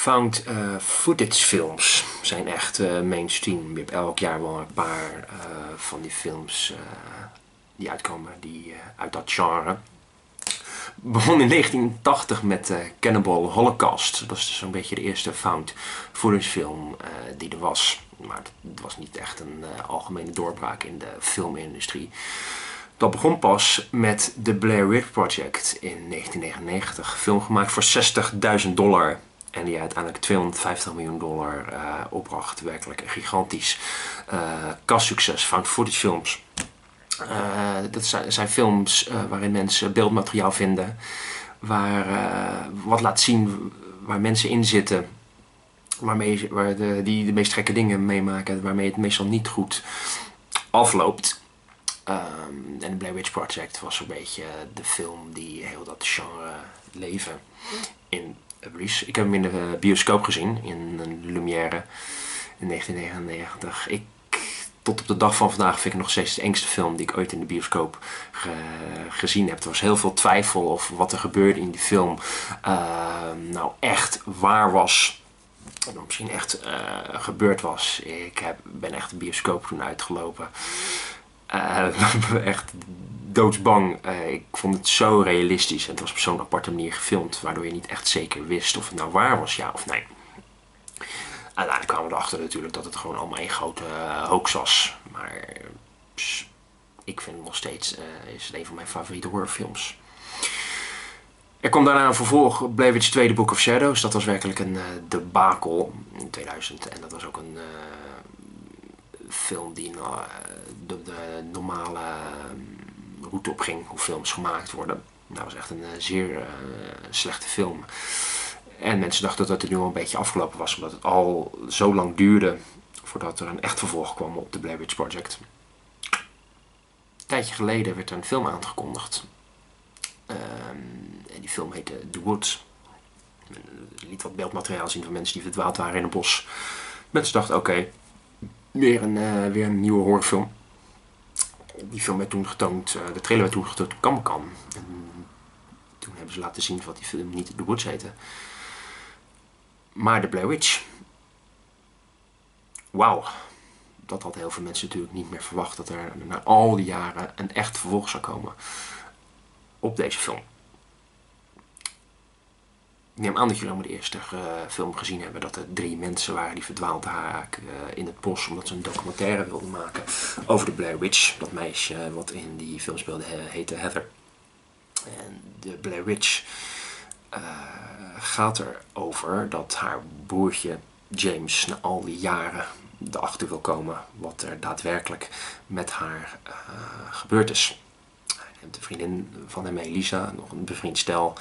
Found footage films zijn echt mainstream. Je hebt elk jaar wel een paar van die films die uitkomen uit dat genre. Begon in 1980 met Cannibal Holocaust. Dat is dus zo'n beetje de eerste found footage film die er was. Maar het was niet echt een algemene doorbraak in de filmindustrie. Dat begon pas met The Blair Witch Project in 1999. Een film gemaakt voor $60.000 en die uiteindelijk $250 miljoen opbracht. Werkelijk een gigantisch kassucces. Found footage films. Dat zijn films waarin mensen beeldmateriaal vinden, wat laat zien waar mensen in zitten, die de meest gekke dingen meemaken, waarmee het meestal niet goed afloopt. En The Blair Witch Project was een beetje de film die heel dat genre leven in verlies. Ik heb hem in de bioscoop gezien, in Lumière in 1999. Tot op de dag van vandaag vind ik nog steeds de engste film die ik ooit in de bioscoop gezien heb. Er was heel veel twijfel over wat er gebeurde in die film. Nou echt waar was. En misschien echt gebeurd was. Ik ben echt de bioscoop toen uitgelopen. Echt doodsbang. Ik vond het zo realistisch. En het was op zo'n aparte manier gefilmd. Waardoor je niet echt zeker wist of het nou waar was, ja of nee. Uiteindelijk kwamen we erachter natuurlijk dat het gewoon allemaal één grote hoax was. Maar ik vind het nog steeds is het een van mijn favoriete horrorfilms. Er kwam daarna een vervolg, Blair Witch 2, The Book of Shadows. Dat was werkelijk een debakel in 2000. En dat was ook een film die de normale route opging hoe films gemaakt worden. Dat was echt een zeer slechte film. En mensen dachten dat het nu al een beetje afgelopen was, omdat het al zo lang duurde voordat er een echt vervolg kwam op The Blair Witch Project. Een tijdje geleden werd er een film aangekondigd. En die film heette The Woods. Je liet wat beeldmateriaal zien van mensen die verdwaald waren in een bos. Mensen dachten, oké, weer een nieuwe horrorfilm. Die film werd toen getoond, de trailer werd toen getoond op Comic-Con. En toen hebben ze laten zien wat die film niet The Woods heette, maar The Blair Witch. Wauw. Dat had heel veel mensen natuurlijk niet meer verwacht, dat er na al die jaren een echt vervolg zou komen op deze film. Ik neem aan dat jullie allemaal de eerste film gezien hebben, dat er 3 mensen waren die verdwaald raken in het bos omdat ze een documentaire wilden maken over de Blair Witch. Dat meisje wat in die film speelde heette Heather. En de Blair Witch gaat erover dat haar broertje James na al die jaren erachter wil komen wat er daadwerkelijk met haar gebeurd is. Hij neemt een vriendin van hem mee, Lisa, nog een bevriend stel.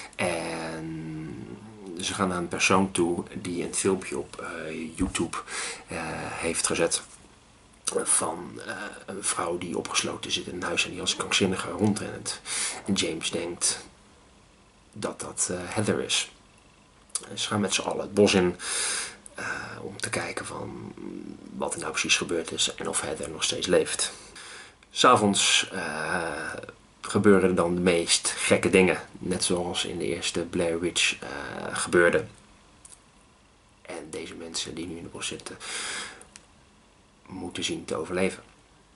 En ze gaan naar een persoon toe die een filmpje op YouTube heeft gezet van een vrouw die opgesloten zit in een huis en die als krankzinnige rondrent. En James denkt dat dat Heather is. Ze gaan met z'n allen het bos in om te kijken van wat er nou precies gebeurd is en of Heather nog steeds leeft. 'S Avonds gebeuren er dan de meest gekke dingen, net zoals in de eerste Blair Witch gebeurde. En deze mensen die nu in het bos zitten moeten zien te overleven.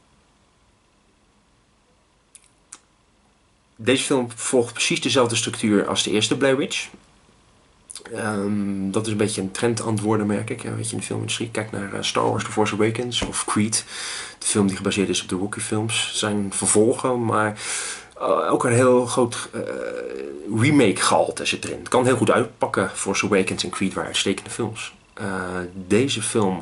Deze film volgt precies dezelfde structuur als de eerste Blair Witch. Dat is een beetje een trend aan het worden, merk ik. Weet je, in de filmindustrie. Kijk naar Star Wars The Force Awakens of Creed. De film die gebaseerd is op de Rocky films. Zijn vervolgen, maar ook een heel groot remake gehalte zit erin. Het kan heel goed uitpakken. Force Awakens en Creed waren uitstekende films. Deze film...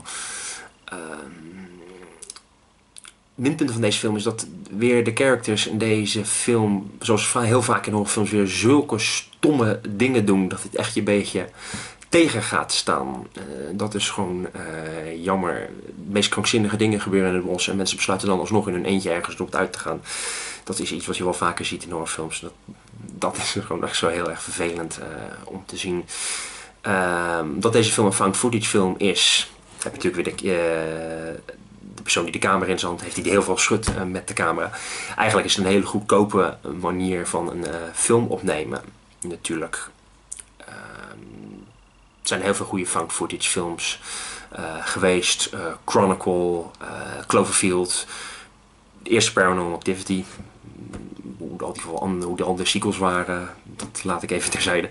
minpunten van deze film is dat weer de characters in deze film, zoals heel vaak in horrorfilms, weer zulke stomme dingen doen dat het echt je een beetje tegen gaat staan. Dat is gewoon jammer. De meest krankzinnige dingen gebeuren in het bos en mensen besluiten dan alsnog in hun eentje ergens erop uit te gaan. Dat is iets wat je wel vaker ziet in horrorfilms. Dat is gewoon echt zo heel erg vervelend om te zien. Dat deze film een found footage film is, heb je natuurlijk weer de persoon die de camera in zijn hand heeft, die heel veel schudt met de camera. Eigenlijk is het een hele goedkope manier van een film opnemen. Natuurlijk zijn heel veel goede found footage films geweest. Chronicle, Cloverfield, de eerste Paranormal Activity. Hoe de andere sequels waren, dat laat ik even terzijde.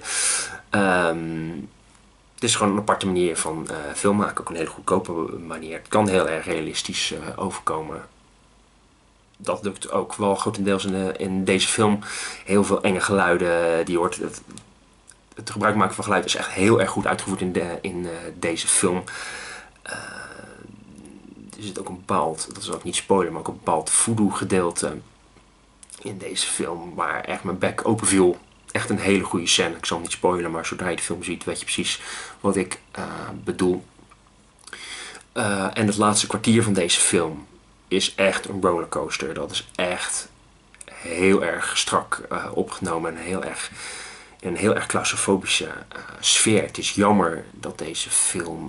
Het is gewoon een aparte manier van film maken. Ook een hele goedkope manier. Het kan heel erg realistisch overkomen. Dat lukt ook wel grotendeels in deze film. Heel veel enge geluiden die je hoort. Het gebruik maken van geluid is echt heel erg goed uitgevoerd in deze film. Er zit ook een bepaald, dat is ook niet spoiler, maar ook een bepaald voodoo gedeelte in deze film waar echt mijn bek open viel. Echt een hele goede scène. Ik zal niet spoilen, maar zodra je de film ziet weet je precies wat ik bedoel. En het laatste kwartier van deze film is echt een rollercoaster. Dat is echt heel erg strak opgenomen en in een heel erg claustrofobische sfeer. Het is jammer dat deze film,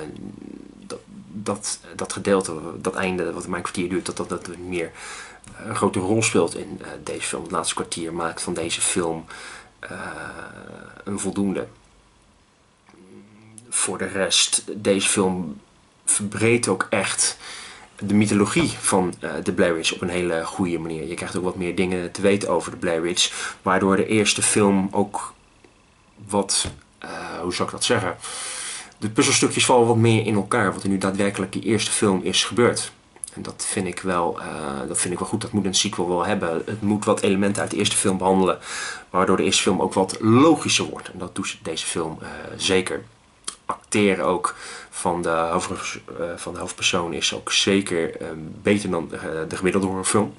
dat gedeelte, dat einde wat mijn kwartier duurt, dat meer een grote rol speelt in deze film. Het laatste kwartier maakt van deze film een voldoende. Voor de rest, deze film verbreedt ook echt de mythologie van de Blair Witch op een hele goede manier. Je krijgt ook wat meer dingen te weten over de Blair Witch, waardoor de eerste film ook wat, hoe zou ik dat zeggen, de puzzelstukjes vallen wat meer in elkaar, wat er nu daadwerkelijk die eerste film is gebeurd. En dat vind ik wel goed, dat moet een sequel wel hebben. Het moet wat elementen uit de eerste film behandelen, waardoor de eerste film ook wat logischer wordt. En dat doet deze film zeker. Acteren ook van de hoofdpersoon is ook zeker beter dan de gemiddelde horrorfilm.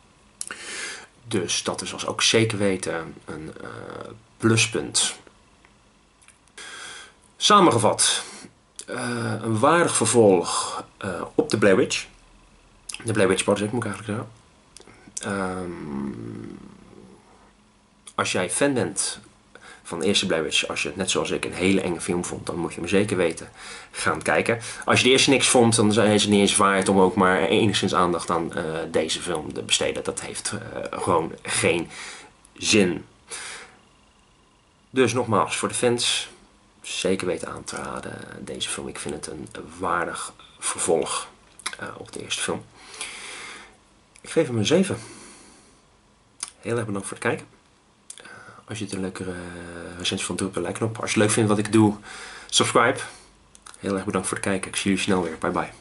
Dus dat is ook zeker weten een pluspunt. Samengevat, een waardig vervolg op de Blair Witch. De Blair Witch Project moet ik eigenlijk zeggen. Als jij fan bent van de eerste Blair Witch, als je het net zoals ik een hele enge film vond, dan moet je hem zeker weten gaan kijken. Als je de eerste niks vond, dan is het niet eens waard om ook maar enigszins aandacht aan deze film te besteden. Dat heeft gewoon geen zin. Dus nogmaals, voor de fans, zeker weten aan te raden deze film. Ik vind het een waardig vervolg op de eerste film. Ik geef hem een 7. Heel erg bedankt voor het kijken. Als je het een leuke recensie vond, druk op de like knop. Als je het leuk vindt wat ik doe, subscribe. Heel erg bedankt voor het kijken. Ik zie jullie snel weer. Bye bye.